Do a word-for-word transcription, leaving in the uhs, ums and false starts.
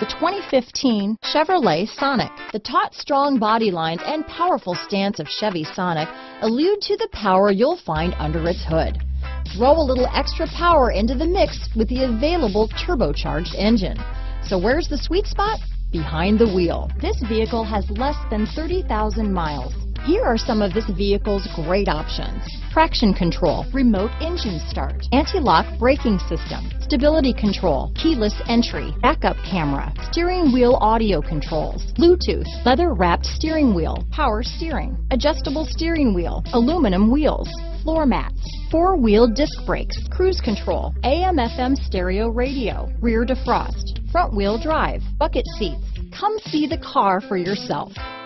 The twenty fifteen Chevrolet Sonic. The taut, strong body lines and powerful stance of Chevy Sonic allude to the power you'll find under its hood. Throw a little extra power into the mix with the available turbocharged engine. So where's the sweet spot? Behind the wheel. This vehicle has less than thirty thousand miles. Here are some of this vehicle's great options: traction control, remote engine start, anti-lock braking system, stability control, keyless entry, backup camera, steering wheel audio controls, Bluetooth, leather-wrapped steering wheel, power steering, adjustable steering wheel, aluminum wheels, floor mats, four-wheel disc brakes, cruise control, A M F M stereo radio, rear defrost, front-wheel drive, bucket seats. Come see the car for yourself.